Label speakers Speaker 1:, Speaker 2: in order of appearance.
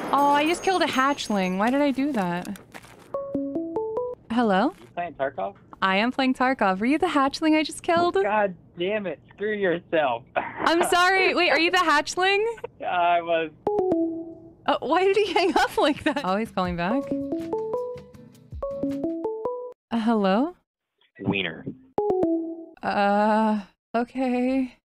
Speaker 1: Oh, I just killed a hatchling. Why did I do that? Hello?
Speaker 2: You playing Tarkov?
Speaker 1: I am playing Tarkov. Were you the hatchling I just killed?
Speaker 2: God damn it. Screw yourself.
Speaker 1: I'm sorry. Wait, are you the hatchling?
Speaker 2: I was...
Speaker 1: Why did he hang up like that? Oh, he's calling back. Hello?
Speaker 2: Wiener.
Speaker 1: Okay.